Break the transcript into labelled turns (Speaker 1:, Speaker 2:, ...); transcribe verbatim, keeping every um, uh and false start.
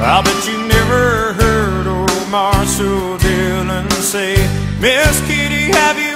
Speaker 1: I bet you never heard old Marshall Dillon say, Miss Kitty, have you